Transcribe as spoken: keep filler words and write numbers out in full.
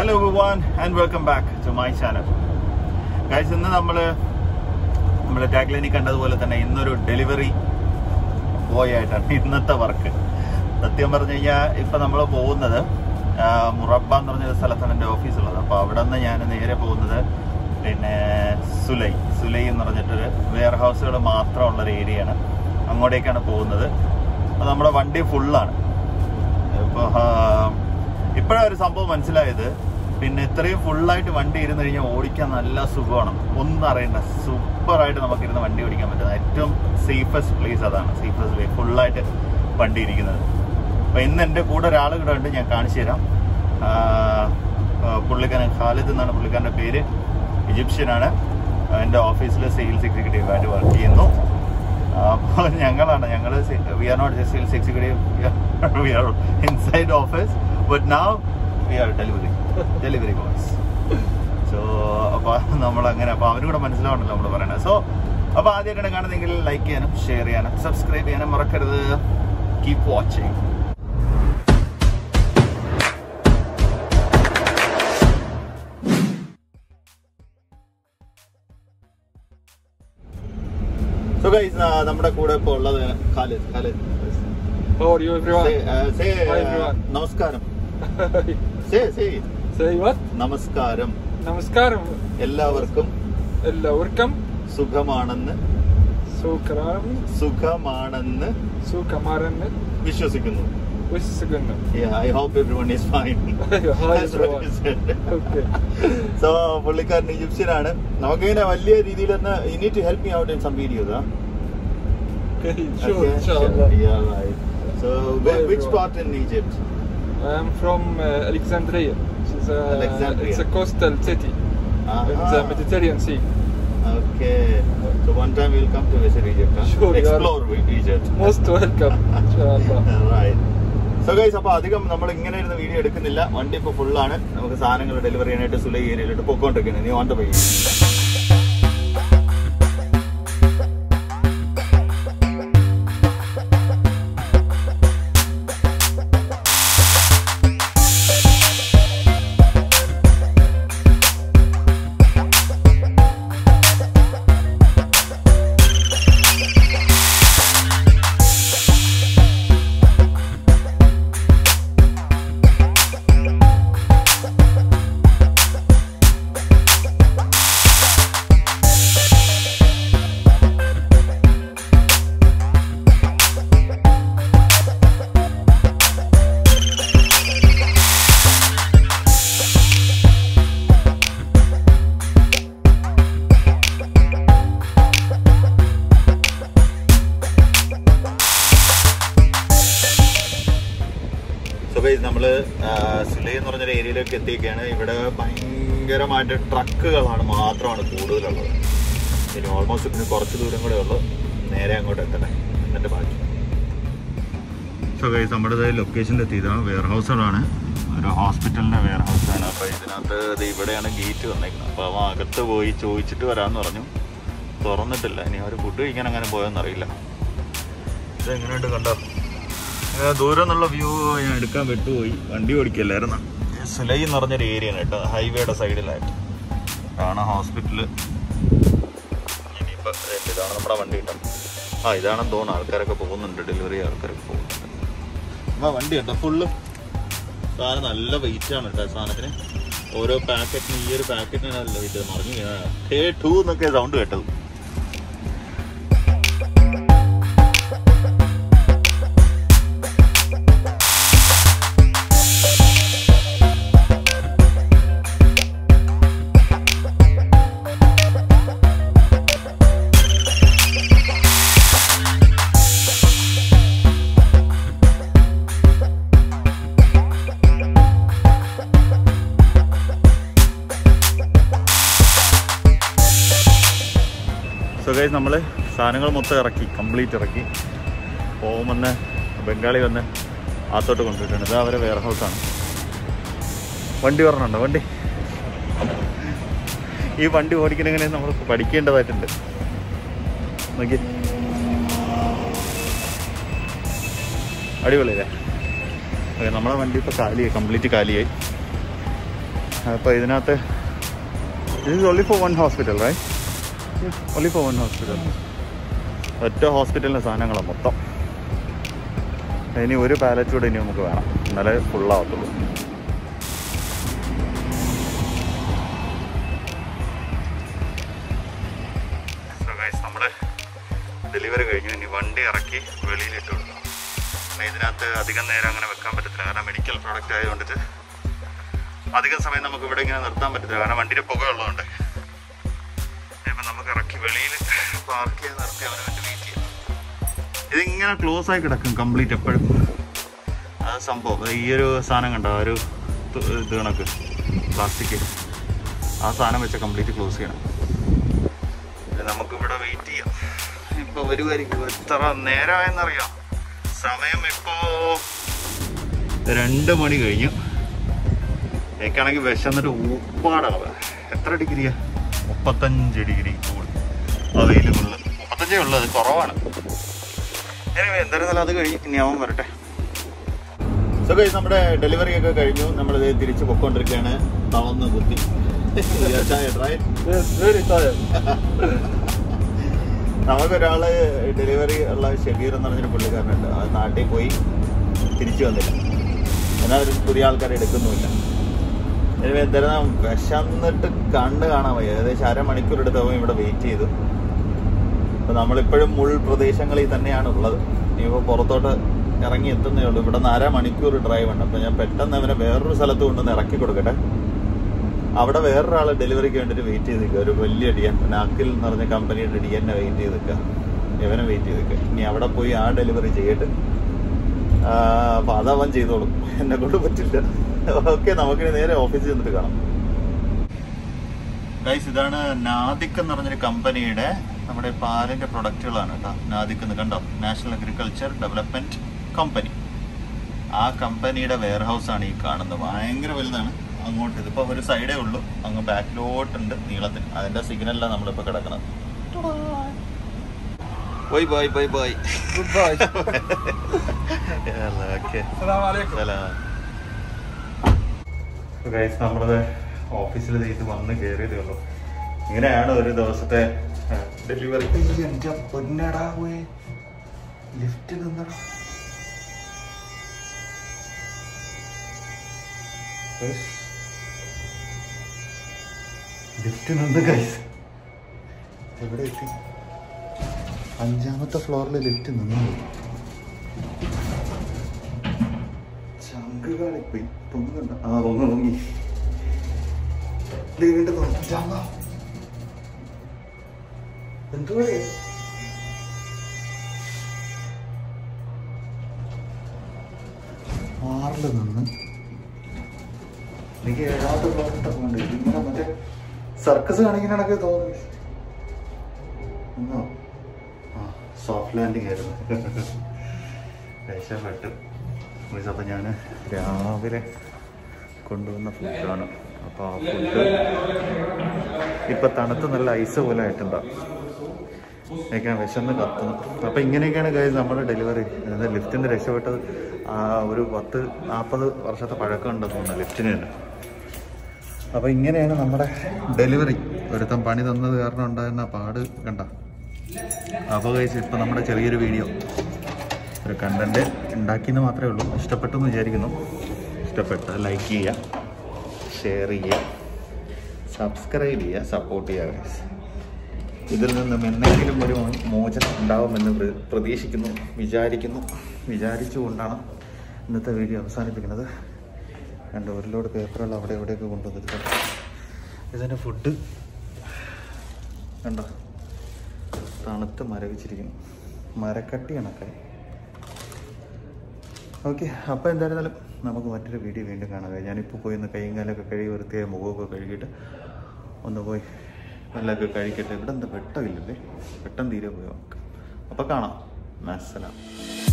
Hello everyone and welcome back to my channel. Guys, ഇന്ന് നമ്മള് നമ്മുടെ ടാഗ്ലൈനിൽ കണ്ടതുപോലെ തന്നെ ഇന്നൊരു ഡെലിവറി ബോയ് ആയിട്ടാണ് ഇന്നത്തെ വർക്ക്. സത്യം പറഞ്ഞു കഴിഞ്ഞാൽ ഇപ്പം നമ്മൾ പോകുന്നത് മുറബ്ബ എന്ന് പറഞ്ഞൊരു സ്ഥലത്താണ് എൻ്റെ ഓഫീസുള്ളത്. അപ്പോൾ അവിടെ നിന്ന് ഞാൻ നേരെ പോകുന്നത് പിന്നെ സുലൈ സുലൈ എന്ന് പറഞ്ഞിട്ടൊരു വെയർ ഹൗസുകൾ മാത്രമുള്ളൊരു ഏരിയയാണ്. അങ്ങോട്ടേക്കാണ് പോകുന്നത്. അപ്പോൾ നമ്മുടെ വണ്ടി ഫുള്ളാണ്. ഇപ്പോൾ ഇപ്പോഴാണ് ഒരു സംഭവം മനസ്സിലായത്. പിന്നെ ഇത്രയും ഫുള്ളായിട്ട് വണ്ടി ഇരുന്ന് കഴിഞ്ഞാൽ ഓടിക്കാൻ നല്ല സുഖമാണ്. ഒന്നും അറിയണ്ട, സൂപ്പറായിട്ട് നമുക്കിരുന്ന് വണ്ടി ഓടിക്കാൻ പറ്റുന്നത്. ഏറ്റവും സേഫസ്റ്റ് പ്ലേസ് അതാണ്, സേഫസ്റ്റ് വേ ഫുള്ളായിട്ട് വണ്ടി ഇരിക്കുന്നത്. അപ്പോൾ ഇന്ന് എൻ്റെ കൂടെ ഒരാൾ കൂടെ ഉണ്ട്, ഞാൻ കാണിച്ചു തരാം. പുള്ളിക്കാരൻ ഖാലിദ് എന്നാണ് പുള്ളിക്കാരൻ്റെ പേര്. ഈജിപ്ഷ്യനാണ്. എൻ്റെ ഓഫീസിൽ സെയിൽസ് എക്സിക്യൂട്ടീവായിട്ട് വർക്ക് ചെയ്യുന്നു. അപ്പോൾ ഞങ്ങളാണ് ഞങ്ങൾ we are not just sales executive, we are inside office, but now we are delivery delivery boys. So അപ്പോൾ നമ്മളങ്ങനെ, അപ്പോൾ അവരും കൂടെ മനസ്സിലാവണല്ലോ നമ്മൾ പറയണത്. സോ അപ്പോൾ ആദ്യമായിട്ടാണ് കാണുന്നതെങ്കിൽ ലൈക്ക് ചെയ്യാനും ഷെയർ ചെയ്യാനും സബ്സ്ക്രൈബ് ചെയ്യാനും മറക്കരുത്. Keep watching. So guys, നമ്മുടെ കൂടെ ഇപ്പോൾ ഉള്ളത് Khalid. Khalid, how are you everyone? Say, uh, say, Hi everyone. Uh, നമസ്കാരം. Say, say. Say what? നമസ്കാരം. നമസ്കാരം. എല്ലാവർക്കും എല്ലാവർക്കും സുഖമാണെന്ന് സുഖം സുഖമാണെന്ന് സുഖമാണെന്ന് വിശ്വസിക്കുന്നു. വിശ്വസിക്കുന്നു. Yeah, I hope everyone is fine. Hi everyone. Okay. So പുള്ളിക്കാരൻ ഈജിപ്ഷ്യനാണ്. നമുക്കിങ്ങനെ വലിയ രീതിയിൽ തന്നെ you need to help me out in some videos, huh? Okay, sure, Okay, inshallah. sure. Yeah, right. So where, which part in Egypt? I am from uh, Alexandria. It's a, Alexandria. It's a coastal city Uh-huh. in the Mediterranean Sea. Okay. So one time we'll come to visit Egypt, huh? Sure, Explore Egypt. Most welcome, inshallah. Right. So guys, അപ്പോൾ അധികം നമ്മൾ ഇങ്ങനെ ഇരുന്ന് video എടുക്കുന്നില്ല. വണ്ടി ഇപ്പോൾ ഫുള്ളാണ്. നമുക്ക് സാധനങ്ങൾ ഡെലിവറി ചെയ്യാനായിട്ട് സുലൈ ഏരിയയിലോട്ട് പോയിക്കൊണ്ടിരിക്കുന്നത്. നീ ഓൺ ദ വേ. നമ്മൾ സുലൈ എന്ന് പറഞ്ഞൊരു ഏരിയയിലേക്ക് എത്തിയൊക്കെയാണ്. ഇവിടെ ഭയങ്കരമായിട്ട് ട്രക്കുകളാണ് മാത്രമാണ് കൂടുതലുള്ളത്. ഇനി ഓൾമോസ്റ്റ് പിന്നെ കുറച്ച് ദൂരം കൂടെ ഉള്ളു നേരെ അങ്ങോട്ട് എത്തണേ, എന്നിട്ട് ബാക്കി. സോ ഗൈസ്, നമ്മുടെ ലൊക്കേഷനിൽ എത്തിയതാണ്. വെയർ ഹൗസുകളാണ്, ഒരു ഹോസ്പിറ്റലിൻ്റെ വെയർ ഹൗസാണ്. അപ്പോൾ ഇതിനകത്ത് ഇത് ഇവിടെയാണ് ഗേറ്റ് വന്നേക്കുന്നത്. അപ്പോൾ അവൻ അകത്ത് പോയി ചോദിച്ചിട്ട് വരാമെന്ന് പറഞ്ഞു. തുറന്നിട്ടില്ല. ഇനി അവർ ഫുഡ് കഴിക്കാൻ അങ്ങനെ പോയെന്നറിയില്ല. ഇത് എങ്ങനെയുണ്ട് കണ്ടോ? ദൂരം എന്നുള്ള വ്യൂ ഞാൻ എടുക്കാൻ വിട്ടുപോയി, വണ്ടി ഓടിക്കല്ലായിരുന്നു. സുലൈ എന്ന് പറഞ്ഞൊരു ഏരിയയാണ് കേട്ടോ, ഹൈവേയുടെ സൈഡിലായിട്ട് ആണ് ഹോസ്പിറ്റല്. ഇനിയിപ്പോൾ ഇതാണ് നമ്മുടെ വണ്ടി കേട്ടോ. ആ ഇതാണെന്ന് തോന്നുന്നു. ആൾക്കാരൊക്കെ പോകുന്നുണ്ട്, ഡെലിവറി ആൾക്കാരൊക്കെ പോകുന്നുണ്ട്. ആ വണ്ടി കേട്ടോ ഫുള്ള് സാധനം. നല്ല വെയിറ്റാണ് കേട്ടോ സാധനത്തിന്. ഓരോ പാക്കറ്റിന്, ഈ ഒരു പാക്കറ്റിന് നല്ല വെയിറ്റ്. മറിഞ്ഞു ഹേ ടൂ എന്നൊക്കെ സൗണ്ട് കേട്ടത്. സോ ഗൈസ്, നമ്മൾ സാധനങ്ങൾ മൊത്തം ഇറക്കി, കംപ്ലീറ്റ് ഇറക്കി. പോകുമെന്ന് ബംഗാളി വന്ന് ആത്തോട്ട് കൊണ്ടുപോയിട്ടുണ്ട്. ഇത് അവരെ വെയർ ഹൗസാണ്. വണ്ടി പറഞ്ഞുണ്ടോ? വണ്ടി ഈ വണ്ടി ഓടിക്കണമെങ്ങനെ നമ്മൾ പഠിക്കേണ്ടതായിട്ടുണ്ട്. നോക്കി, അടിപൊളിയല്ലേ? നമ്മളെ വണ്ടി ഇപ്പോൾ കാലിയായി, കംപ്ലീറ്റ് കാലിയായി. അപ്പോൾ ഇതിനകത്ത് this is only for one hospital, right? Yes. Only for one hospital. ഒറ്റ ഹോസ്പിറ്റലിലെ സാധനങ്ങളാണ് മൊത്തം. ഇനി ഒരു പാലറ്റ് കൂടെ ഇനി നമുക്ക് വേണം, എന്നാലേ ഫുള്ളാവത്തുള്ളൂ. നമ്മൾ ഡെലിവറി കഴിഞ്ഞു. ഇനി വണ്ടി ഇറക്കി വെളിയിലിട്ട് കൊടുക്കണം. ഇതിനകത്ത് അധികം നേരം അങ്ങനെ വെക്കാൻ പറ്റത്തില്ല, കാരണം മെഡിക്കൽ പ്രോഡക്റ്റ് ആയതുകൊണ്ടിട്ട് അധികം സമയം നമുക്ക് ഇവിടെ ഇങ്ങനെ നിർത്താൻ പറ്റത്തില്ല, കാരണം വണ്ടിയുടെ പുക ഉള്ളതുകൊണ്ട്. ഇപ്പം നമുക്ക് ഇറക്കി വെളിയിൽ പാർക്ക് ചെയ്ത് നിർത്തി അവനെ വേണ്ടി വെയിറ്റ് ചെയ്യാം. ഇതിങ്ങനെ ക്ലോസ് ആയി കിടക്കും കംപ്ലീറ്റ് എപ്പോഴും. അത് സംഭവം ഈ ഒരു സാധനം കണ്ടോ, ഒരു ഇത് കണക്ക് പ്ലാസ്റ്റിക്, ആ സാധനം വെച്ച് കംപ്ലീറ്റ് ക്ലോസ് ചെയ്യണം. നമുക്കിവിടെ വെയിറ്റ് ചെയ്യാം. ഇപ്പോൾ വരുമായിരിക്കും. എത്ര നേരമായെന്നറിയാം. സമയം ഇപ്പോൾ രണ്ട് മണി കഴിഞ്ഞു. എനിക്കാണെങ്കിൽ വിശന്നിട്ട് ഉപ്പാടാവുക. എത്ര ഡിഗ്രിയാ? മുപ്പത്തഞ്ച് ഡിഗ്രി ചൂട്. ആ വെയിലും ഉള്ളത് മുപ്പത്തഞ്ചേ ഉള്ളൂ, അത് കുറവാണ്. എനിവേ എന്തായിരുന്നാലും അത് കഴിഞ്ഞ് ഇനി അവൻ വരട്ടെ. സോ ഗൈസ്, നമ്മുടെ ഡെലിവറി ഒക്കെ കഴിഞ്ഞു. നമ്മളിത് തിരിച്ച് പൊക്കോണ്ടിരിക്കുകയാണ്. തളർന്ന് കുത്തി. നമുക്കൊരാള് ഡെലിവറി ഉള്ള ഷബീർ എന്ന് പറഞ്ഞൊരു പുള്ളിക്കാരനുണ്ട്. അത് നാട്ടിൽ പോയി തിരിച്ചു വന്നില്ല, എന്നാൽ ഒരു പുതിയ ആൾക്കാരെ എടുക്കുന്നുമില്ല. ഇനി എന്തായാലും വിശന്നിട്ട് കണ്ണ് കാണാൻ വയ്യ. ഏകദേശം അരമണിക്കൂർ എടുത്തപ്പോൾ ഇവിടെ വെയിറ്റ് ചെയ്തു. അപ്പോൾ നമ്മളിപ്പോഴും മുൾ പ്രദേശങ്ങളിൽ തന്നെയാണ് ഉള്ളത്. ഇനിയിപ്പോൾ പുറത്തോട്ട് ഇറങ്ങി എത്തുന്നേ ഉള്ളൂ. ഇവിടെ നിന്ന് അരമണിക്കൂർ ഡ്രൈവ് ഉണ്ട്. അപ്പോൾ ഞാൻ പെട്ടെന്ന് അവനെ വേറൊരു സ്ഥലത്ത് കൊണ്ടുവന്ന് ഇറക്കി കൊടുക്കട്ടെ. അവിടെ വേറൊരാൾ ഡെലിവറിക്ക് വേണ്ടിയിട്ട് വെയിറ്റ് ചെയ്ത് നിൽക്കുക. ഒരു വലിയ ഡി എൻ നാക്കിൽ എന്ന് പറഞ്ഞ കമ്പനിയുടെ ഡി എന്നെ വെയിറ്റ് ചെയ്ത് നിൽക്കുക, ഇവനെ വെയിറ്റ് ചെയ്ത് നിൽക്കുക. ഇനി അവിടെ പോയി ആ ഡെലിവറി ചെയ്യട്ടെ. അപ്പം അതവൻ ചെയ്തോളും, എന്നെ കൊണ്ട് പറ്റില്ല. ഓക്കെ, നമുക്കിനി നേരെ ഓഫീസിൽ ചെന്നിട്ട് കാണാം. ഗൈസ്, ഇതാണ് നാദിക് എന്ന് പറഞ്ഞൊരു കമ്പനിയുടെ നമ്മുടെ പാലിൻ്റെ പ്രൊഡക്റ്റുകളാണ് കേട്ടോ. നാദിക് എന്ന് കണ്ടോ, നാഷണൽ അഗ്രികൾച്ചർ ഡെവലപ്മെൻറ്റ് കമ്പനി. ആ കമ്പനിയുടെ വെയർ ഹൗസാണ് ഈ കാണുന്നത്. ഭയങ്കര വലുതാണ്. അങ്ങോട്ട് ഇതിപ്പോൾ ഒരു സൈഡേ ഉള്ളൂ, അങ്ങ് ബാക്കിലോട്ടുണ്ട് നീളത്തിന്. അതിൻ്റെ സിഗ്നലിലാണ് നമ്മളിപ്പോൾ കിടക്കുന്നത്. Bye bye bye bye good bye. Okay, അസ്സലാമു അലൈക്കും. ഗൈസ്, നമ്മളത് ഓഫീസിൽ ഇത് വന്ന് കയറിയതേ ഉള്ളൂ. ഇങ്ങനെയാണ് ഒരു ദിവസത്തെ ഡെലിവറി. എൻ്റെ പൊന്നടാ പോയി ലിഫ്റ്റ് നിന്നടാ. ലിഫ്റ്റ് നിന്ന് ഗൈസ് എവിടെ എത്തി? അഞ്ചാമത്തെ ഫ്ലോറിൽ ലിഫ്റ്റ് നിന്നു. ചങ്കുകാളിപ്പോയി. പൊങ്ങുന്നുണ്ട്. ആ പൊങ്ങ പൊങ്ങി വീണ്ടും എന്തോ ആറില് നിന്ന് എനിക്ക് ഏഴാമത്തെ ഫ്ലോറിട്ടൊക്കെ ഉണ്ട്. ഇങ്ങനെ മറ്റേ സർക്കസ് കാണിക്കാനൊക്കെ തോന്നുന്നു. ആ സോഫ്റ്റ് ലാൻഡിങ് ആയിരുന്നു. രക്ഷപ്പെട്ടു. അപ്പം ഞാൻ രാവിലെ കൊണ്ടുവന്ന ഫുഡാണ്. അപ്പോൾ ആ ഫുഡ് ഇപ്പം തണുത്ത് നല്ല ഐസ് പോലെ ആയിട്ടുണ്ടാവും. എനിക്ക് വിശന്ന് കത്തുന്നു. അപ്പം ഇങ്ങനെയൊക്കെയാണ് കാര്യം നമ്മുടെ ഡെലിവറി. അതായത് ലിഫ്റ്റിൻ്റെ രക്ഷപ്പെട്ടത് ഒരു പത്ത് നാൽപ്പത് വർഷത്തെ പഴക്കം ഉണ്ടെന്ന് തോന്നുന്നു ലിഫ്റ്റിന് തന്നെ. അപ്പോൾ ഇങ്ങനെയാണ് നമ്മുടെ ഡെലിവറി. ഒരുത്തം പണി തന്നത് കാരണം ഉണ്ടായിരുന്ന പാട് കണ്ട. അപ്പോൾ കഴിച്ച് ഇപ്പം നമ്മുടെ ചെറിയൊരു വീഡിയോ ഒരു കണ്ടൻറ്റ് ഉണ്ടാക്കിയെന്ന് മാത്രമേ ഉള്ളൂ. ഇഷ്ടപ്പെട്ടു എന്ന് വിചാരിക്കുന്നു. ഇഷ്ടപ്പെട്ട ലൈക്ക് ചെയ്യുക, ഷെയർ ചെയ്യുക, സബ്സ്ക്രൈബ് ചെയ്യുക, സപ്പോർട്ട് ചെയ്യുക ഗൈസ്. ഇതിൽ നിന്നും എന്തെങ്കിലും ഒരു മോചനം ഉണ്ടാവുമെന്ന് പ്രതീക്ഷിക്കുന്നു, വിചാരിക്കുന്നു. വിചാരിച്ചുകൊണ്ടാണ് ഇന്നത്തെ വീഡിയോ അവസാനിപ്പിക്കുന്നത്. രണ്ട് ഒരു ലോഡ് പേപ്പറുകൾ അവിടെ എവിടെയൊക്കെ കൊണ്ടുവന്നിട്ടുണ്ട്. ഇതിൻ്റെ ഫുഡ് കണ്ടോ, തണുത്ത് മരവിച്ചിരിക്കുന്നു. മരക്കട്ടി കണക്കായി. ഓക്കെ, അപ്പോൾ എന്തായിരുന്നാലും നമുക്ക് മറ്റൊരു വീഡിയോ വീണ്ടും കാണാം. ഞാനിപ്പോൾ പോയി ഒന്ന് കൈയും കാലൊക്കെ കഴുകി വൃത്തിയായി മുഖമൊക്കെ കഴുകിയിട്ട് ഒന്ന് പോയി വല്ലതൊക്കെ കഴിക്കട്ടെ. ഇവിടെ എന്താ വെട്ടമില്ലല്ലേ? വെട്ടം തീരെ പോയി നോക്കാം. അപ്പോൾ കാണാം. അസ്സലാം.